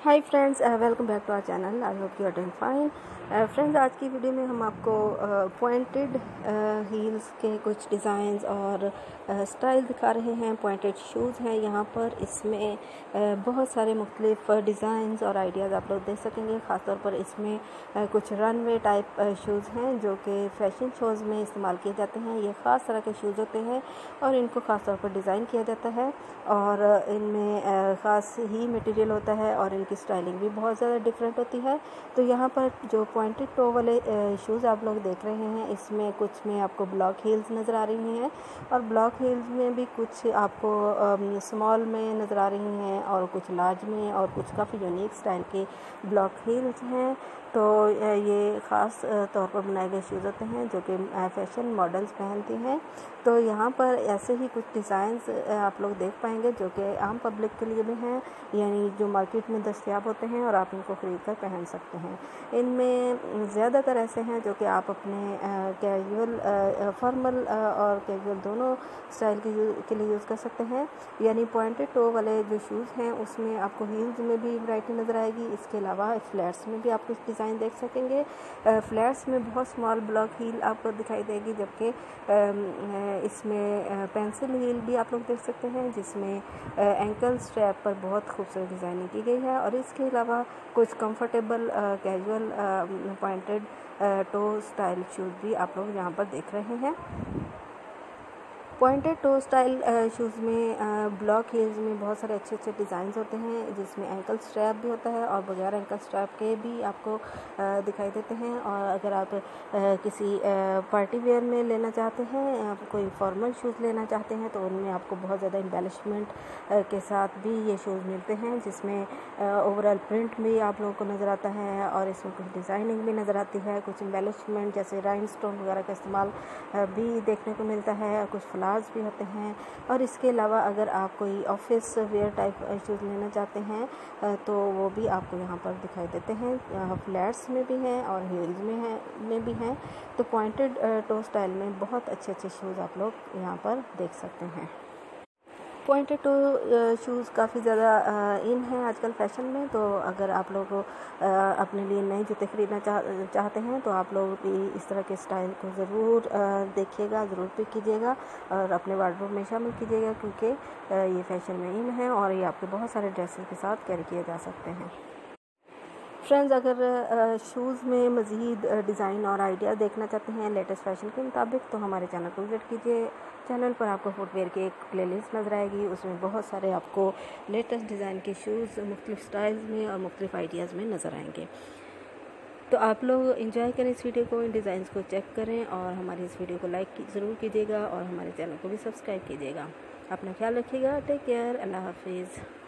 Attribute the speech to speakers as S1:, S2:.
S1: Hi friends, welcome back to our channel. I hope you are doing fine. Friends, आज की video में हम आपको पॉइंटेड हील्स के कुछ डिज़ाइंस और स्टाइल दिखा रहे हैं। पॉइंटेड शूज़ हैं यहाँ पर। इसमें बहुत सारे मुख्तलिफ डिज़ाइंस और आइडियाज़ आप लोग देख सकेंगे। ख़ासतौर पर इसमें कुछ रनवे टाइप शूज़ हैं जो कि फ़ैशन शोज़ में इस्तेमाल किए जाते हैं। ये ख़ास तरह के शूज़ होते हैं और इनको ख़ास तौर पर डिज़ाइन किया जाता है और इनमें ख़ास ही मटेरियल होता है और इनकी स्टाइलिंग भी बहुत ज़्यादा डिफरेंट होती है। तो यहाँ पर जो पॉइंटेड टो वाले शूज़ आप लोग देख रहे हैं, इसमें कुछ में आपको ब्लॉक हील्स नज़र आ रही हैं और ब्लॉक हील्स में भी कुछ आपको स्मॉल में नज़र आ रही हैं और कुछ लार्ज में और कुछ काफ़ी यूनिक स्टाइल के ब्लॉक हील्स हैं। तो ये ख़ास तौर पर बनाए गए शूज़ होते हैं जो कि फ़ैशन मॉडल्स पहनती हैं। तो यहाँ पर ऐसे ही कुछ डिज़ाइंस आप लोग देख पाएंगे जो कि आम पब्लिक के लिए भी हैं, यानी जो मार्केट में दस्तयाब होते हैं और आप इनको ख़रीद कर पहन सकते हैं। इनमें ज़्यादातर ऐसे हैं जो कि आप अपने कैजुअल फॉर्मल और कैजुअल दोनों स्टाइल के लिए यूज़ कर सकते हैं। यानी पॉइंटेड टो वाले जो शूज़ हैं उसमें आपको हील्स में भी वैरायटी नज़र आएगी। इसके अलावा फ्लैट्स में भी आप कुछ डिज़ाइन देख सकेंगे। फ्लैट्स में बहुत स्मॉल ब्लॉक हील आपको दिखाई देगी, जबकि इसमें पेंसिल हील भी आप लोग देख सकते हैं जिसमें एंकल स्ट्रैप पर बहुत खूबसूरत डिज़ाइनिंग की गई है। और इसके अलावा कुछ comfortable casual pointed toe style shoes भी आप लोग यहाँ पर देख रहे हैं। पॉइंटेड टो स्टाइल शूज़ में ब्लॉक हील्स में बहुत सारे अच्छे अच्छे डिज़ाइंस होते हैं जिसमें एंकल स्ट्रैप भी होता है और बगैर एंकल स्ट्रैप के भी आपको दिखाई देते हैं। और अगर आप किसी पार्टी वेयर में लेना चाहते हैं, आप कोई फॉर्मल शूज़ लेना चाहते हैं, तो उनमें आपको बहुत ज़्यादा एम्बेलिशमेंट के साथ भी ये शूज़ मिलते हैं जिसमें ओवरऑल प्रिंट भी आप लोगों को नज़र आता है और इसमें कुछ डिज़ाइनिंग भी नज़र आती है। कुछ एम्बेलिशमेंट जैसे राइनस्टोन वगैरह का इस्तेमाल भी देखने को मिलता है। कुछ फ्लावर्स भी होते हैं। और इसके अलावा अगर आप कोई ऑफिस वेयर टाइप शूज़ लेना चाहते हैं तो वो भी आपको यहाँ पर दिखाई देते हैं। फ्लैट्स में भी हैं और हील्स में भी हैं। तो पॉइंटेड टो स्टाइल में बहुत अच्छे अच्छे शूज़ आप लोग यहाँ पर देख सकते हैं। पॉइंटेड टो शूज़ काफ़ी ज़्यादा इन हैं आजकल फ़ैशन में। तो अगर आप लोग अपने लिए नए जूते ख़रीदना चाहते हैं तो आप लोग भी इस तरह के स्टाइल को ज़रूर देखिएगा, ज़रूर पिक कीजिएगा और अपने वार्डरोब में शामिल कीजिएगा, क्योंकि ये फ़ैशन में इन है और ये आपके बहुत सारे ड्रेसेस के साथ कैरी किए जा सकते हैं। फ्रेंड्स, अगर शूज़ में मज़ीद डिज़ाइन और आइडिया देखना चाहते हैं लेटेस्ट फ़ैशन के मुताबिक, तो हमारे चैनल को विज़िट कीजिए। चैनल पर आपको फुटवेयर की एक प्लेलिस्ट नज़र आएगी। उसमें बहुत सारे आपको लेटेस्ट डिज़ाइन के शूज़ मुख्तलिफ स्टाइल्स में और मुख्तलिफ आइडियाज़ में नज़र आएंगे। तो आप लोग एंजॉय करें इस वीडियो को, इन डिज़ाइंस को चेक करें और हमारी इस वीडियो को लाइक ज़रूर कीजिएगा और हमारे चैनल को भी सब्सक्राइब कीजिएगा। अपना ख्याल रखिएगा। Take care. अल्लाह हाफिज़।